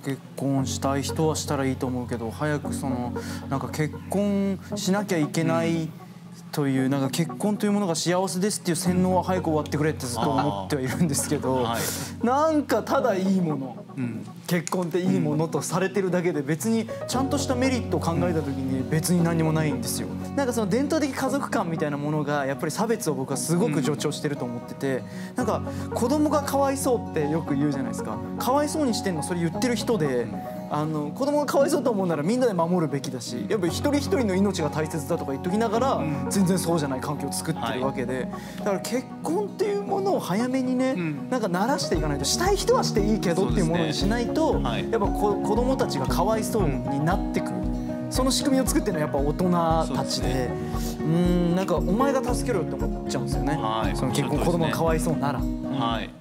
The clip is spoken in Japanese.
結婚したい人はしたらいいと思うけど、早くなんか結婚しなきゃいけないという、なんか結婚というものが幸せですっていう洗脳は早く終わってくれってずっと思ってはいるんですけど、なんかただいいもの、結婚っていいものとされてるだけで、別にちゃんとしたメリットを考えた時に別に何もないんですよ。なんかその伝統的家族観みたいなものがやっぱり差別を僕はすごく助長してると思ってて、なんか子供がかわいそうってよく言うじゃないですか。かわいそうにしてんのそれ言ってる人で、子供がかわいそうと思うならみんなで守るべきだし、やっぱり一人一人の命が大切だとか言っときながら、全然そうじゃない環境を作ってるわけで、だから結婚っていうものを早めにね、なんか慣らしていかないと、したい人はしていいけどっていうものにしないと、やっぱ子供たちがかわいそうになってくる。その仕組みを作ってるのはやっぱ大人たちで、なんかお前が助けろよって思っちゃうんですよね。その結婚、子供がかわいそうなら。